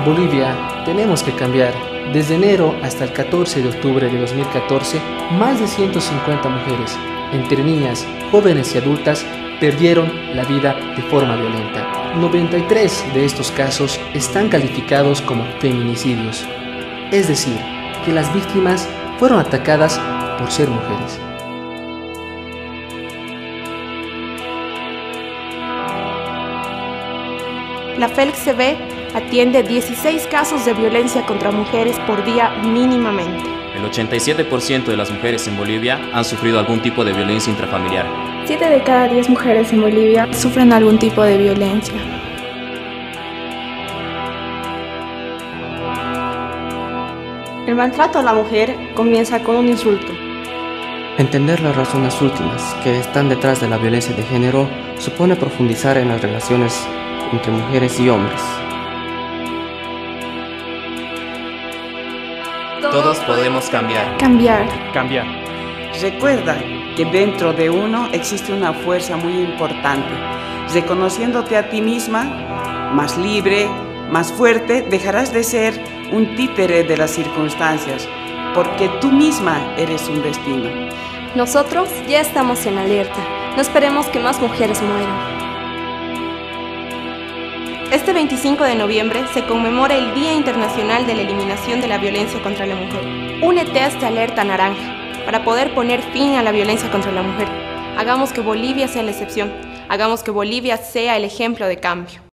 Bolivia, tenemos que cambiar. Desde enero hasta el 14 de octubre de 2014, más de 150 mujeres, entre niñas, jóvenes y adultas, perdieron la vida de forma violenta. 93 de estos casos están calificados como feminicidios, es decir, que las víctimas fueron atacadas por ser mujeres. La FELC-CB atiende 16 casos de violencia contra mujeres por día mínimamente. El 87% de las mujeres en Bolivia han sufrido algún tipo de violencia intrafamiliar. 7 de cada 10 mujeres en Bolivia sufren algún tipo de violencia. El maltrato a la mujer comienza con un insulto. Entender las razones últimas que están detrás de la violencia de género supone profundizar en las relaciones entre mujeres y hombres. Todos podemos cambiar. Cambiar. Recuerda que dentro de uno existe una fuerza muy importante. Reconociéndote a ti misma, más libre, más fuerte, dejarás de ser un títere de las circunstancias, porque tú misma eres un destino. Nosotros ya estamos en alerta. No esperemos que más mujeres mueran. Este 25 de noviembre se conmemora el Día Internacional de la Eliminación de la Violencia contra la Mujer. Únete a esta alerta naranja para poder poner fin a la violencia contra la mujer. Hagamos que Bolivia sea la excepción. Hagamos que Bolivia sea el ejemplo de cambio.